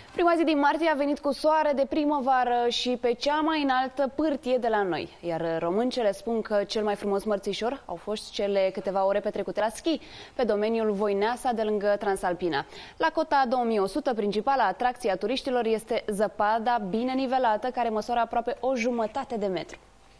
Prima zi din martie a venit cu soare de primăvară și pe cea mai înaltă pârtie de la noi. Iar româncele spun că cel mai frumos mărțișor au fost cele câteva ore petrecute la schi pe domeniul Voineasa de lângă Transalpina. La cota 2100, principala atracție a turiștilor este zăpada bine nivelată, care măsoară aproape o jumătate de metru.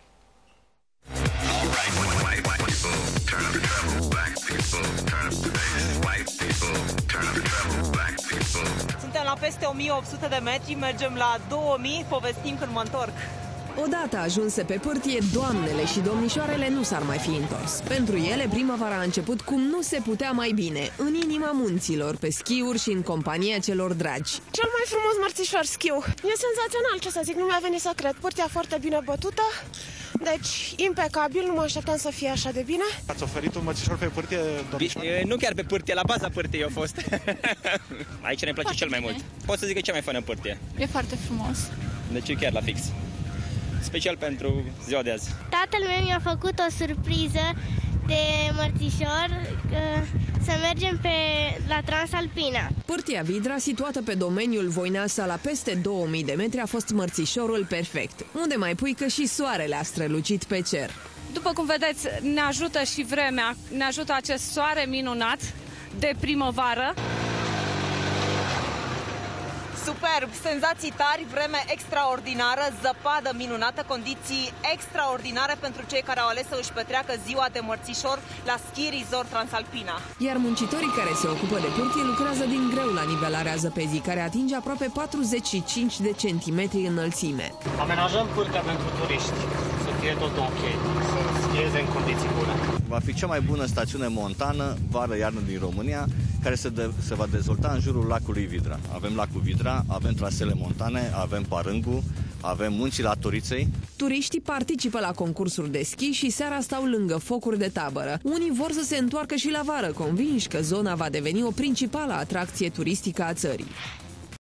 Suntem la peste 1800 de metri, mergem la 2000, povestim când mă întorc. Odată ajunse pe pârtie, doamnele și domnișoarele nu s-ar mai fi întors. Pentru ele, primăvara a început cum nu se putea mai bine, în inima munților, pe schiuri și în compania celor dragi. Cel mai frumos mărțișor schiu. E senzațional, ce să zic, nu mi-a venit să cred. Pârtia foarte bine bătută, deci impecabil, nu mă așteptam să fie așa de bine. Ați oferit un mărțișor pe pârtie, domnișoară? Nu chiar pe pârtie, la baza pârtiei a fost. Aici ne place cel mai mult. Pot să zic că e cea mai faină pârtie. E foarte frumos. Deci e chiar la fix. Special pentru ziua de azi. Tatăl meu mi-a făcut o surpriză de mărțișor, să mergem la Transalpina. Pârtia Vidra, situată pe domeniul Voineasa la peste 2000 de metri, a fost mărțișorul perfect. Unde mai pui că și soarele a strălucit pe cer. După cum vedeți, ne ajută și vremea, ne ajută acest soare minunat de primăvară. Superb, senzații tari, vreme extraordinară, zăpadă minunată, condiții extraordinare pentru cei care au ales să își petreacă ziua de mărțișor la Ski Resort Transalpina. Iar muncitorii care se ocupă de pârtie lucrează din greu la nivelarea zăpezii, care atinge aproape 45 de centimetri înălțime. Amenajăm pârtia pentru turiști, să fie tot ok, să schieze în condiții bune. Va fi cea mai bună stațiune montană, vară-iarnă din România, care se va dezvolta în jurul lacului Vidra. Avem lacul Vidra, avem trasele montane, avem Parângu, avem munții Latoriței. Turiștii participă la concursuri de schi și seara stau lângă focuri de tabără. Unii vor să se întoarcă și la vară, convinși că zona va deveni o principală atracție turistică a țării.